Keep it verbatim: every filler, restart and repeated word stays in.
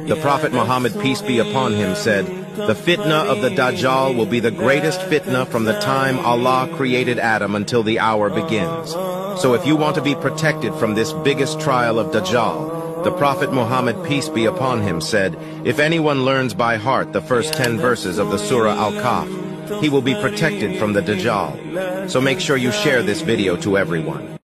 The Prophet Muhammad, peace be upon him, said, "The fitna of the Dajjal will be the greatest fitna from the time Allah created Adam until the hour begins." So if you want to be protected from this biggest trial of Dajjal, the Prophet Muhammad, peace be upon him, said, if anyone learns by heart the first ten verses of the Surah Al-Kahf, he will be protected from the Dajjal. So make sure you share this video to everyone.